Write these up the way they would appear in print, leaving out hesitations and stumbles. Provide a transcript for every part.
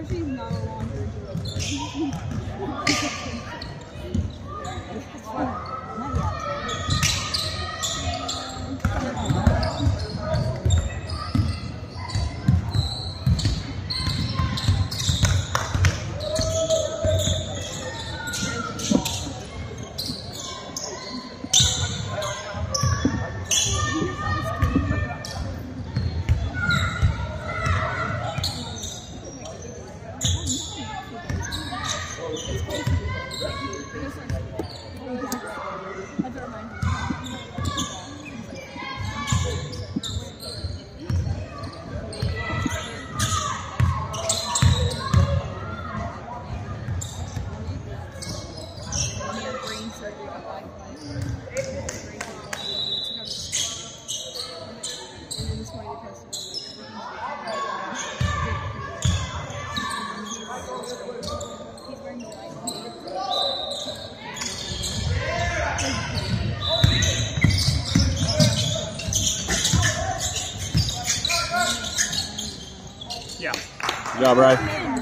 She's not a laundry delivery. Yeah. Good job, Ray.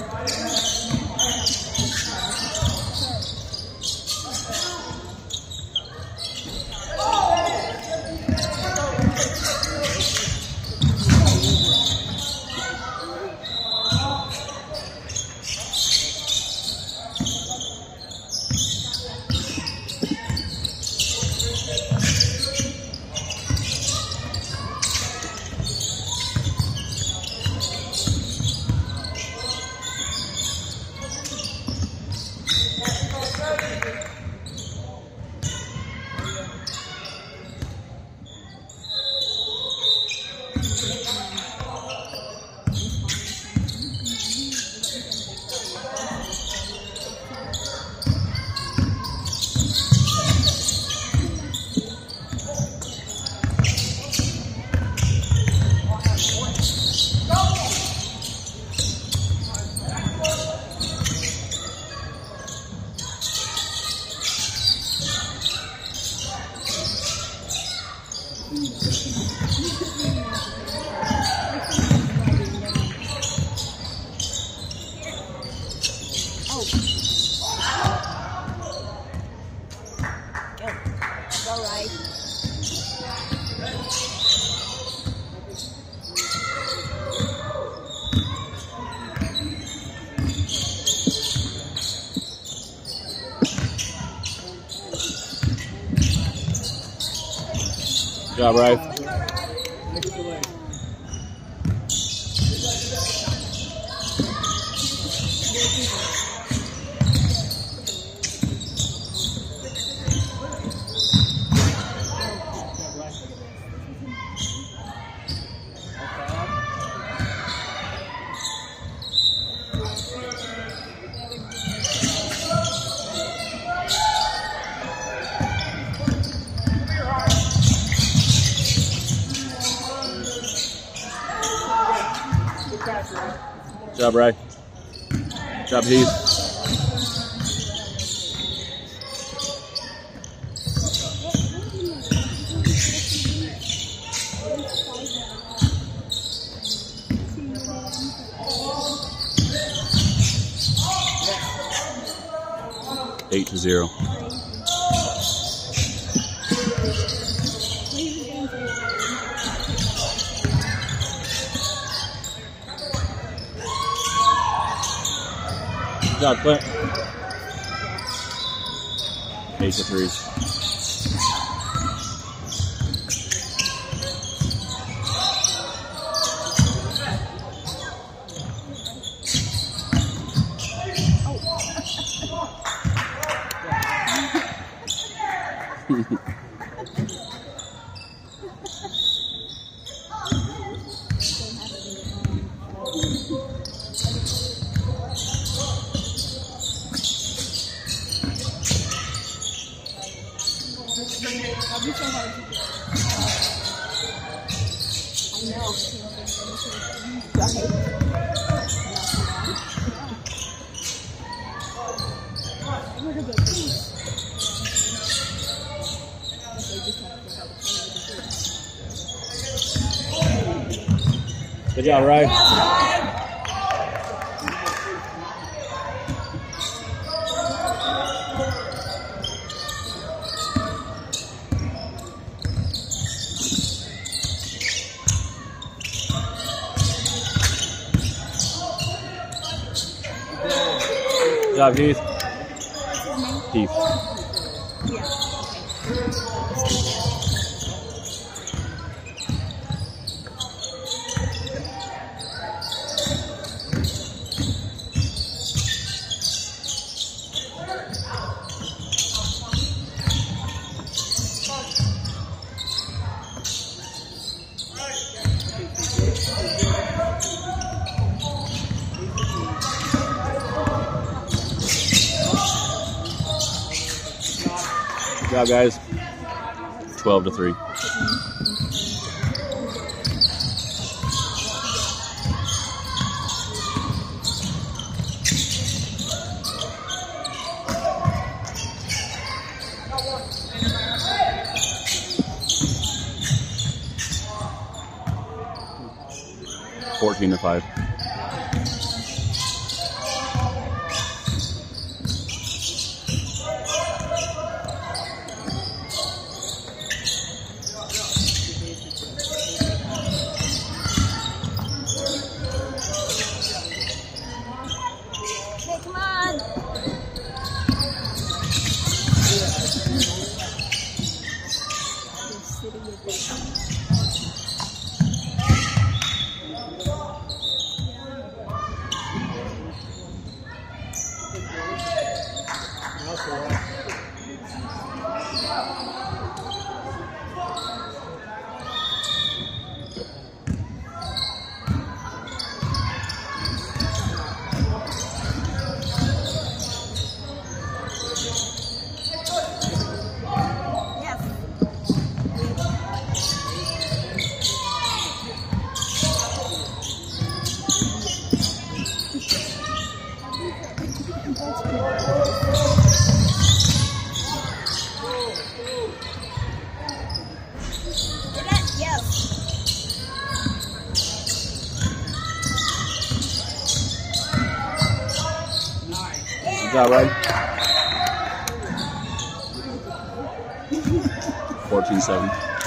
Good job, Ray. Good job, Ray. Good job, Heath. Eight to 0. Good job, Clint. 8 to 3. Good job, Ray. Good job, Heath. What's his name? Heath. Yeah. Good job, guys. 12-3. Okay. 14-5. Hey, come on. Good job, Ryan. 14-7.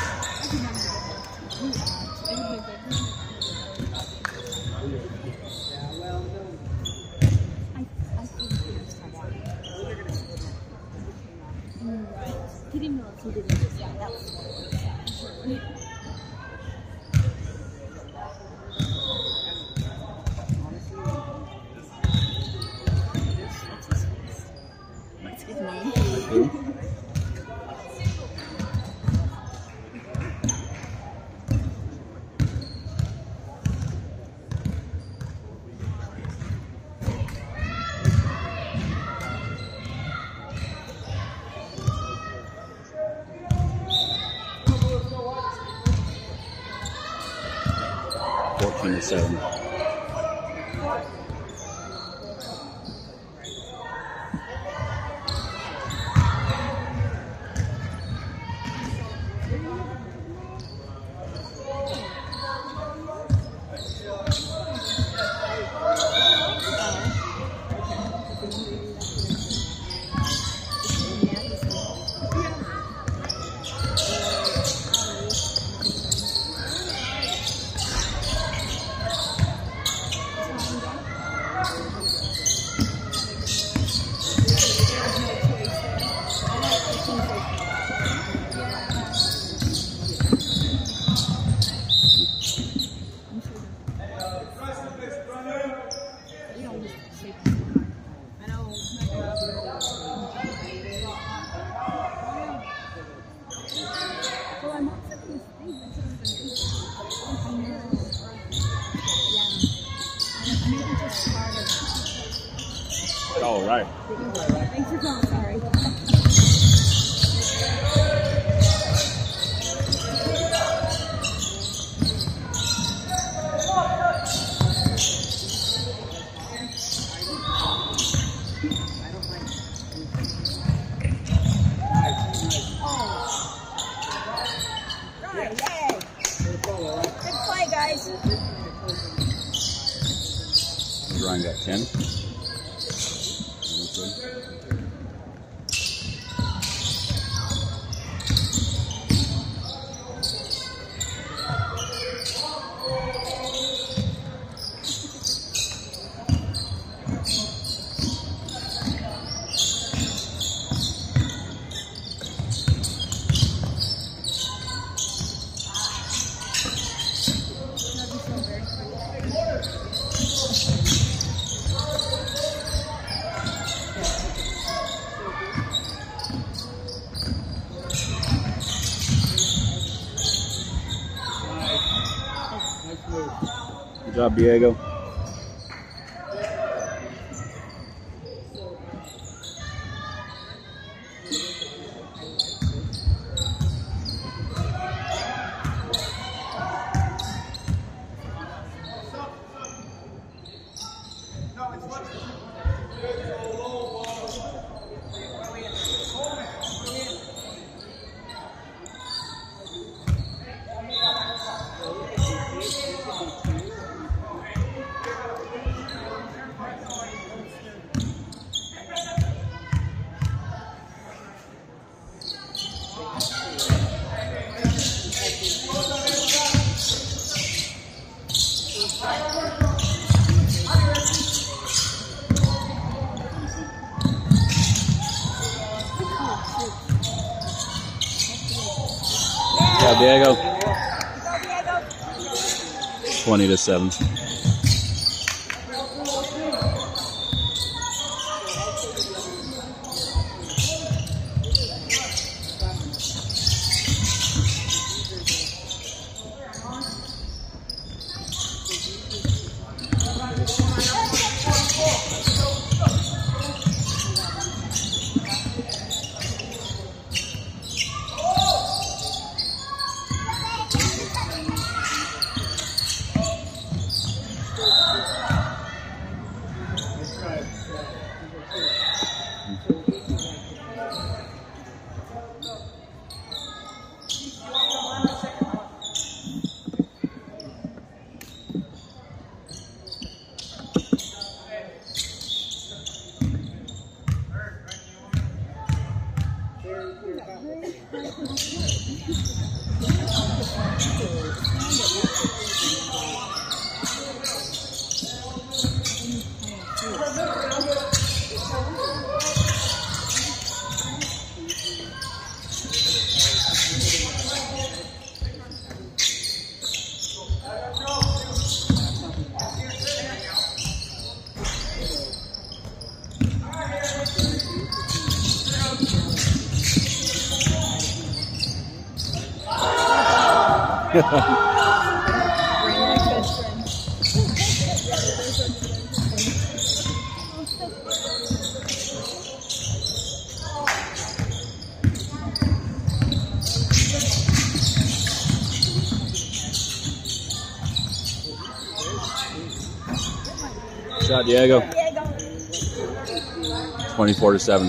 He didn't know if he did it. Yeah, that was What's his name? Who? to 7. All right. Thanks for calling. Sorry. Ryan got 10. job, Diego. Yeah, Diego. 20-7. Shot, Diego. 24-7.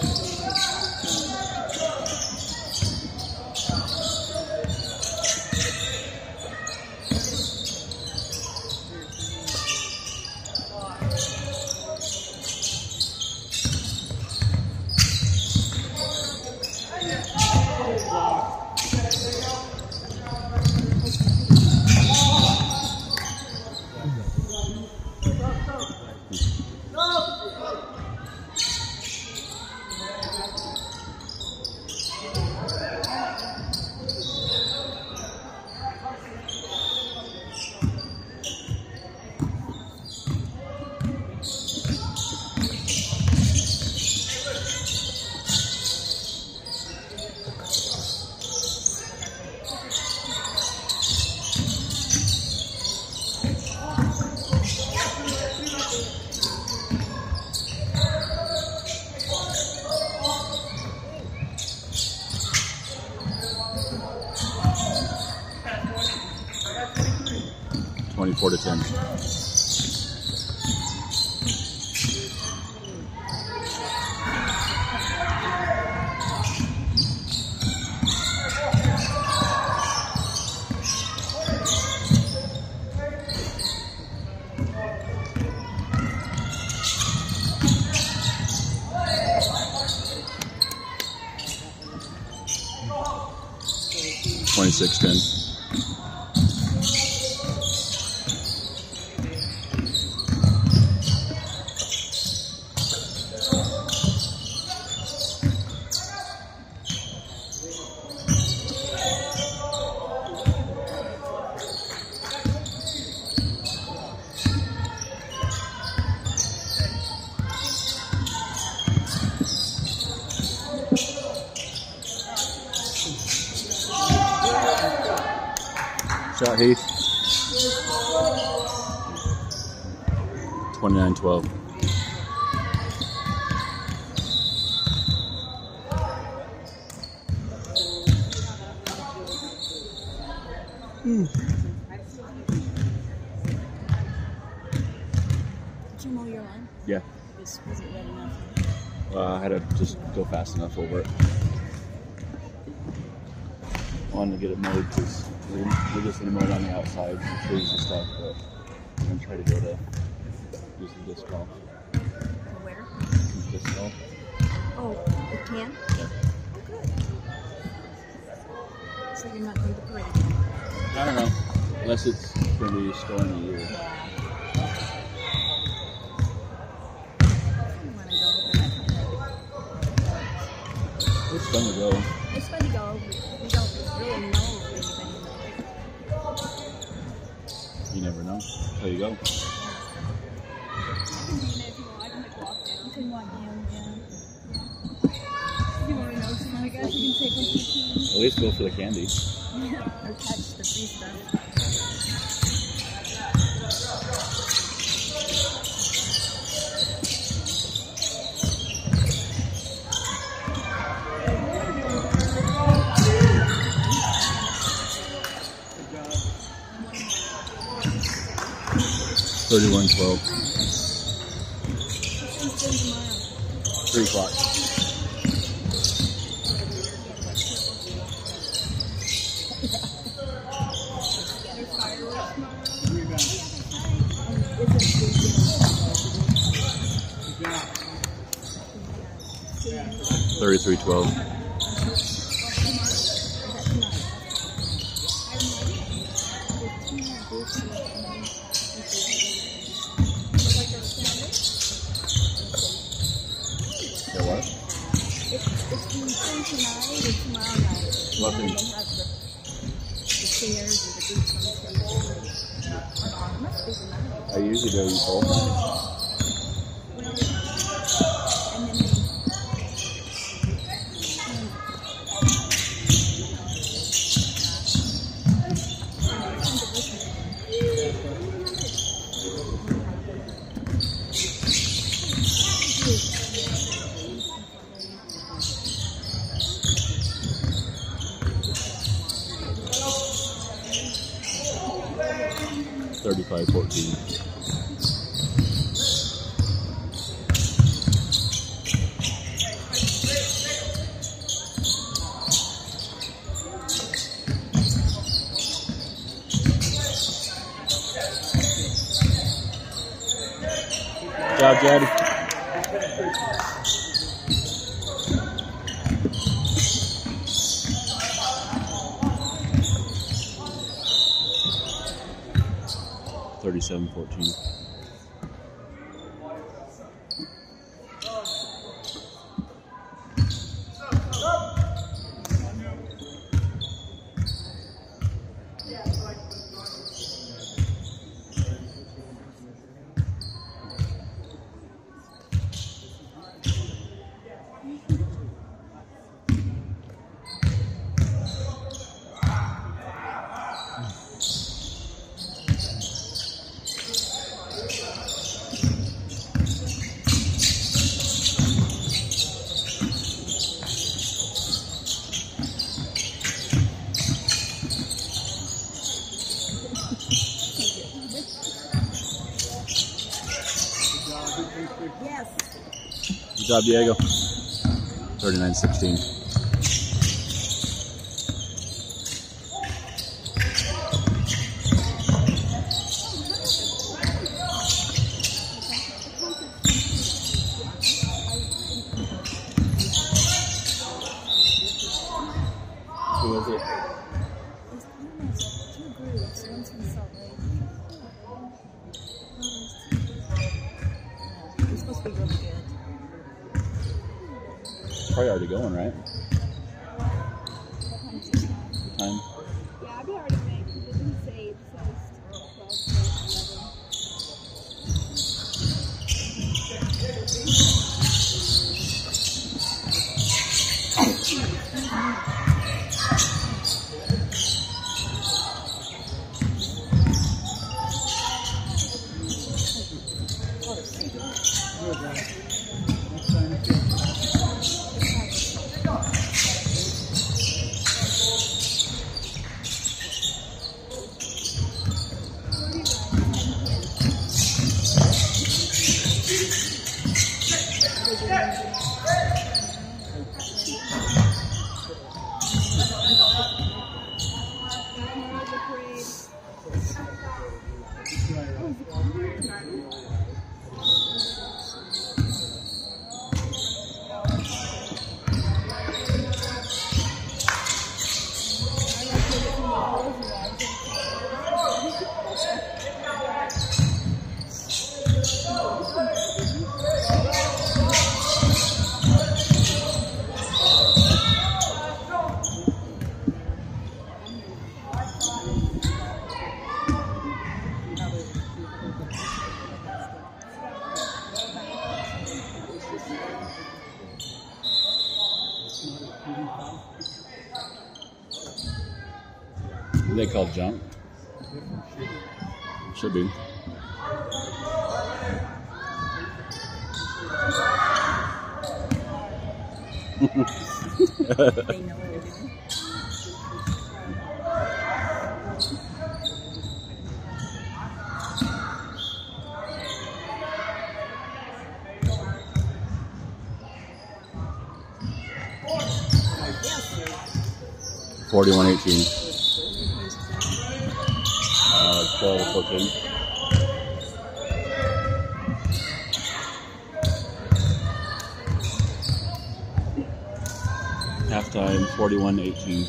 Four to 10. $26.10. Shot, Heath. 29-12. Did you mow your lawn? Yeah. Was it wet enough? I had to just go fast enough over it. I wanted to get it mowed because we're just going to mow it on the outside, the trees and stuff, but I'm going to try to go to use the disc golf. To where? Disc golf. Oh, it can? Yeah. Oh, good. So you're not going to parade? I don't know. Unless it's going to be a stormy year. Yeah. You want to go, but It's fun to go. it's fun to go. We don't really know anybody. You never know until you go. You can be in it if you want. I can like walk down. You can walk down, yeah. If you want to know something, I guess you can take like 15. At least go for the candy. Or touch the free stuff. 31-12. 3 o'clock. Yeah. 33-12. Nothing. They have the chairs or the booths on the stage. It must be nice. I usually go use both. And then they 35-14. Good job, Jed. $37-14. yes. Good job, Diego. 39-16. Who was it? There's almost 2 groups. One's from Salt Lake. It's supposed to be really good. Probably already going, right? What time? Time? Yeah, I'd be already made because it didn't say it says 12 to 11. They called jump. Should be. They know what they're doing. Yes. 41-18. 12-14. Halftime 41-18.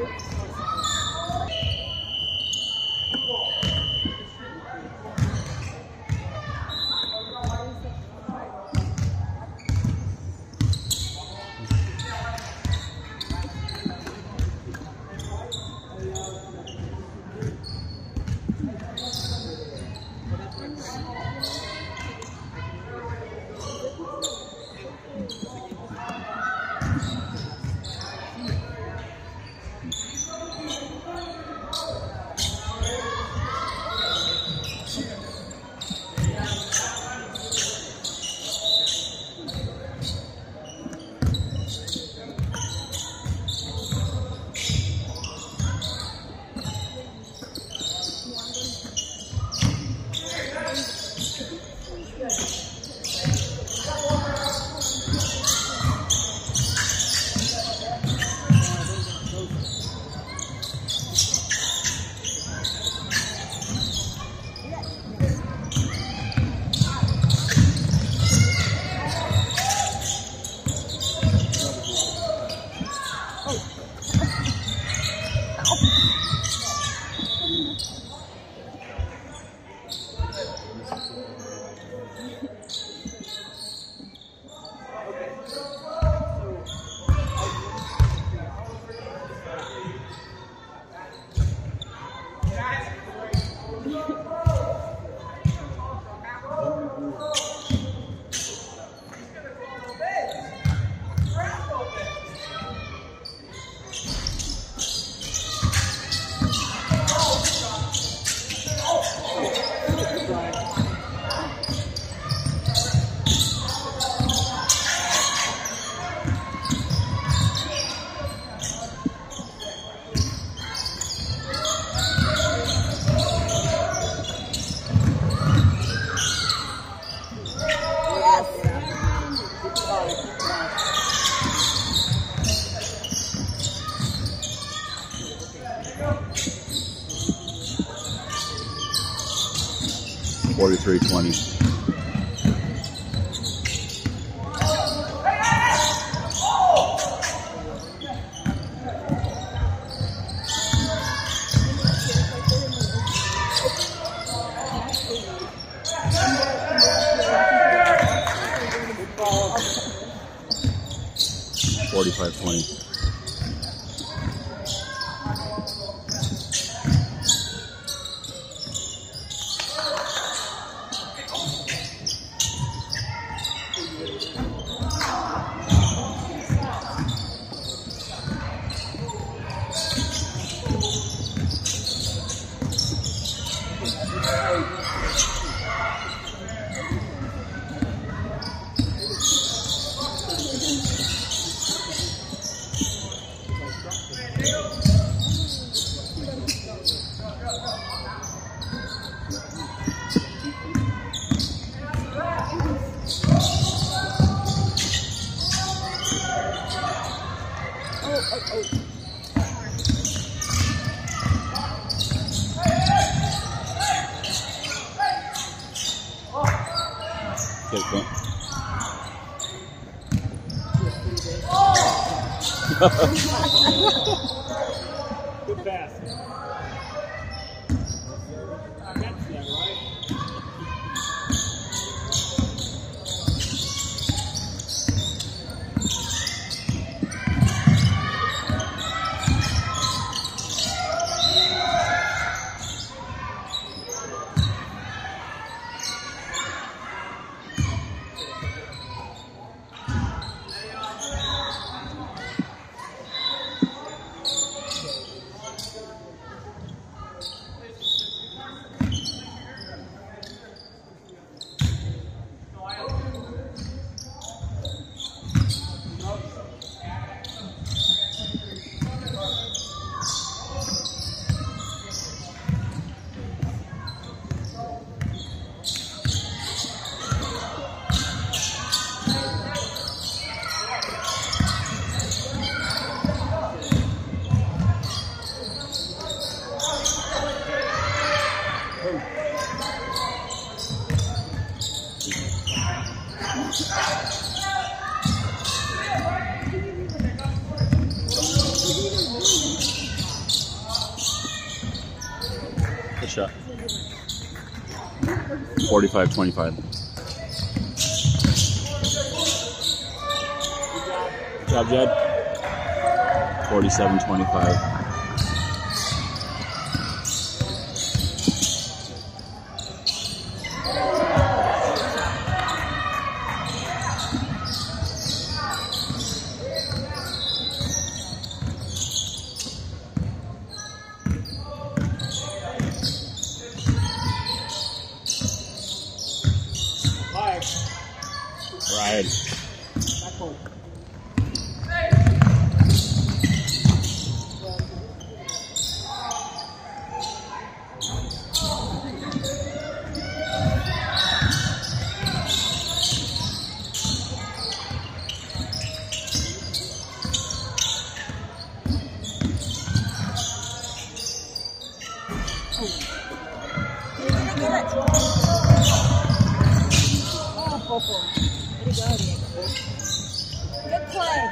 $43-20. $45-20. Get it, Clint. Good pass. That's that, right? Good shot. 45-25. Good job, Jed. 47-25. Ride. Good play.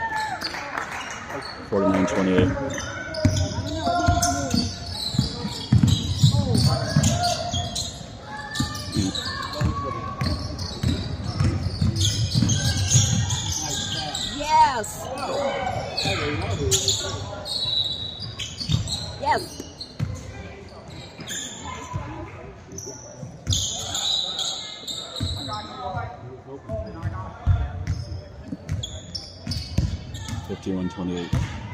49-28. Yes. Yes. Fifty-one 28.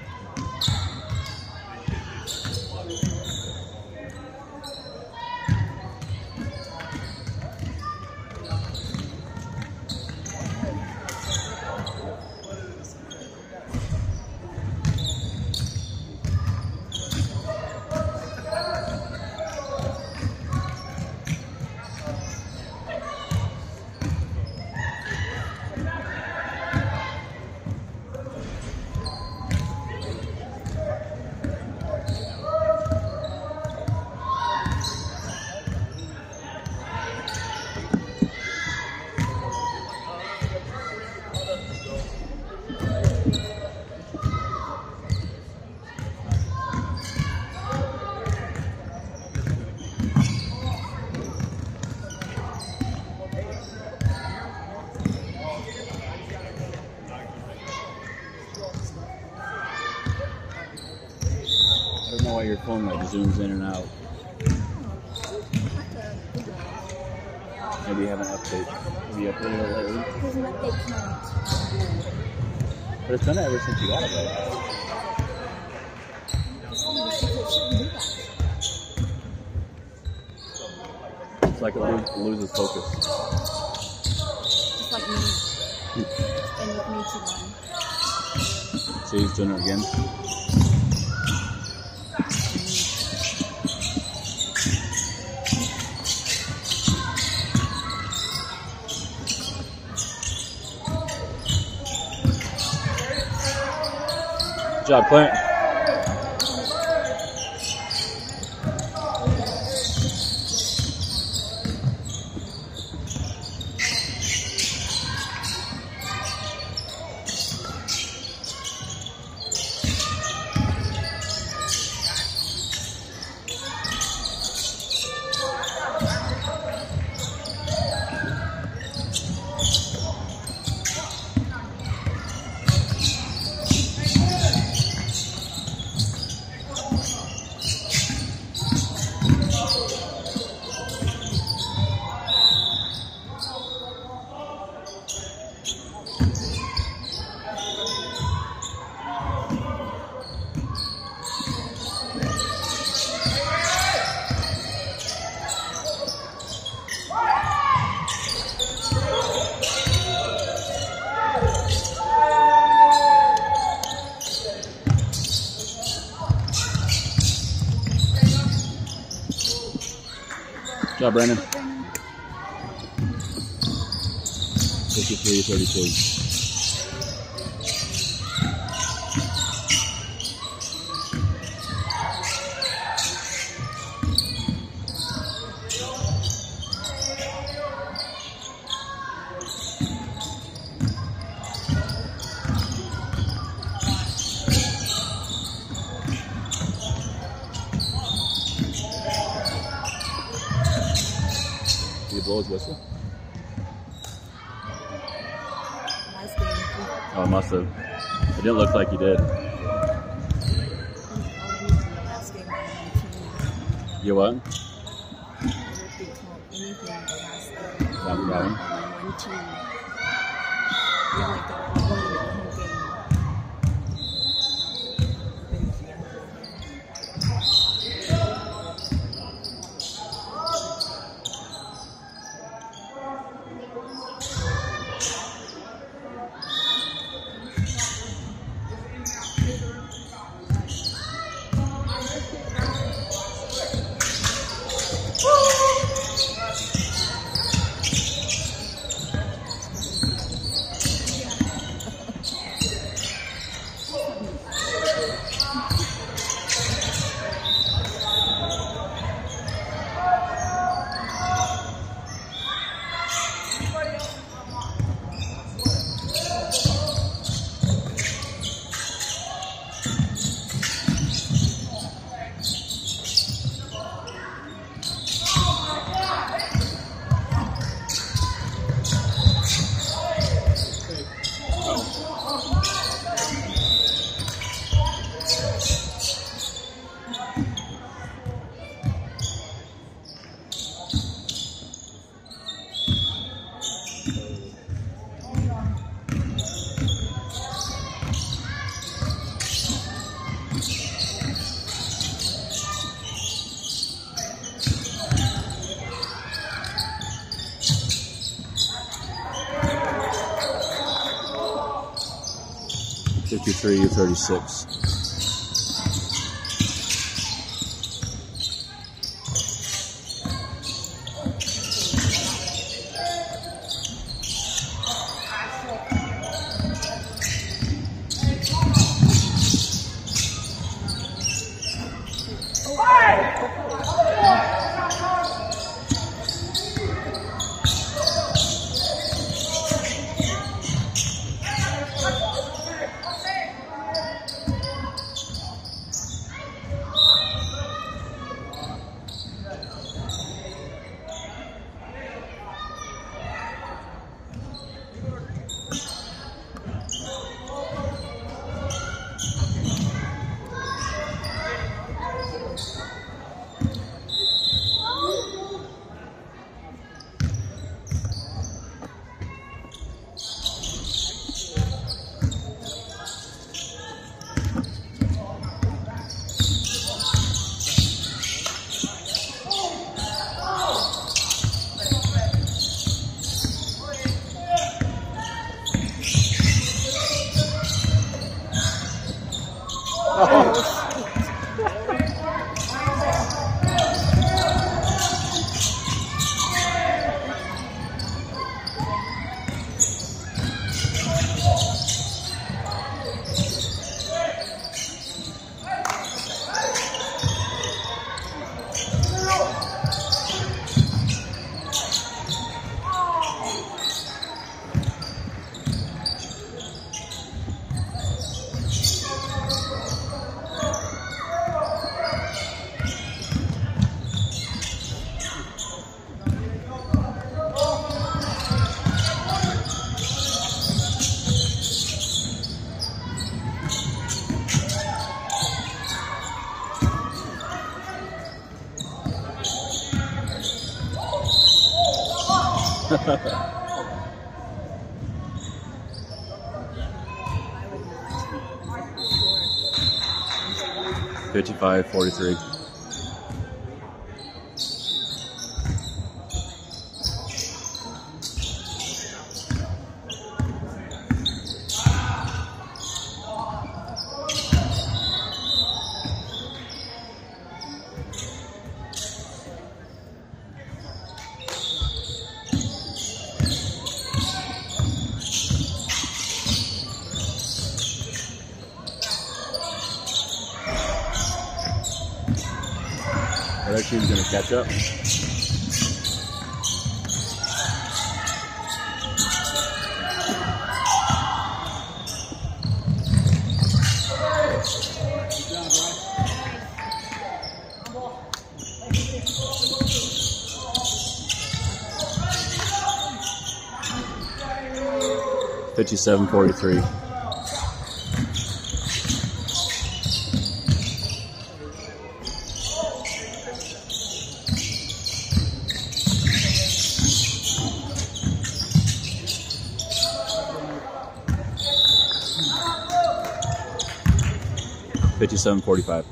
I don't know why your phone like zooms in and out. Maybe you have an update. Maybe you updated it lately. There's an update tonight. But it's done it ever since you got it, though. It's like it loses focus. Just like me. And with me too long. See, he's doing it again. Good job, Clint. job, Brandon. But then 53-32. Did he blow his whistle? last game, Oh, must have. It didn't look like he did. last game, You what? I don't think anything the last game. That one? One team. We only got one win the whole game. (53-36). (55-43). Red team's gonna catch up. Good job, bro. 57-43. $57-45.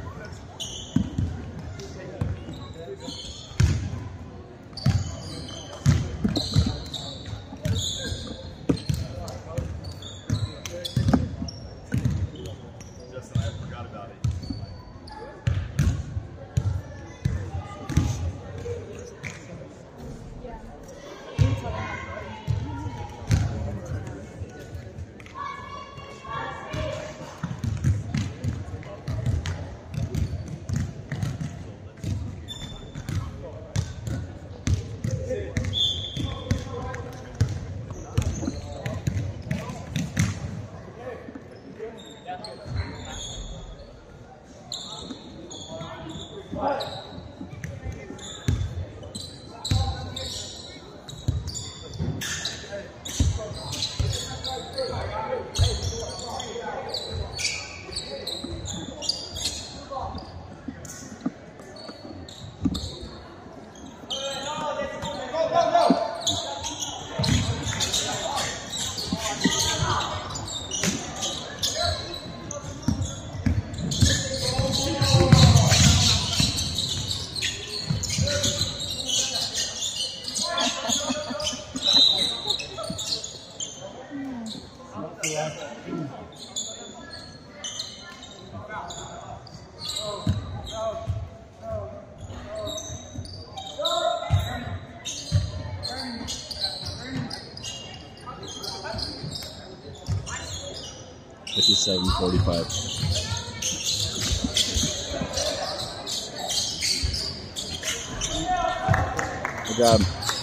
Good job.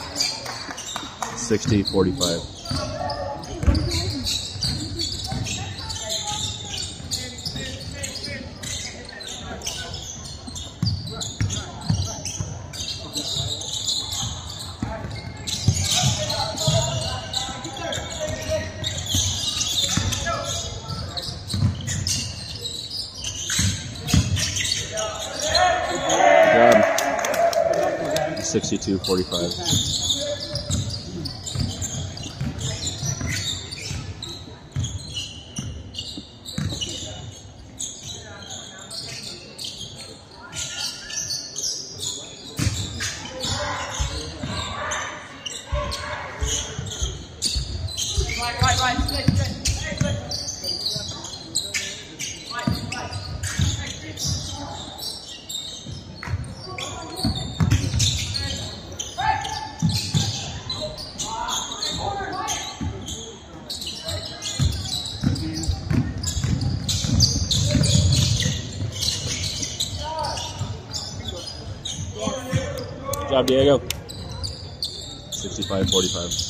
60-45. Good job. 62-45. Good job, Diego. 65-45.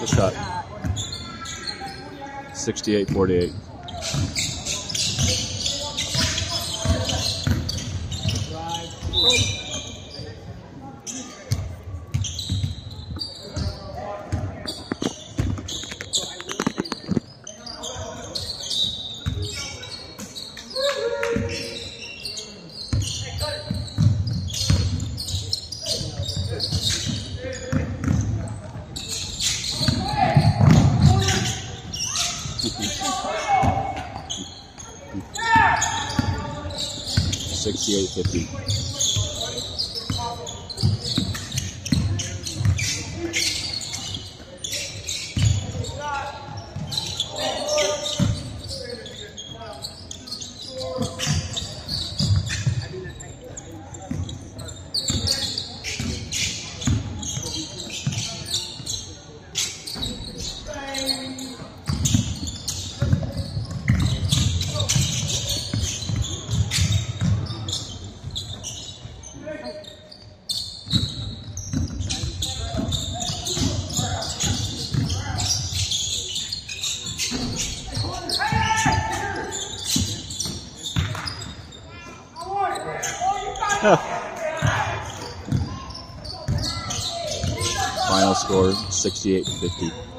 Good shot. 68-48. $68.50. Final score 68-50.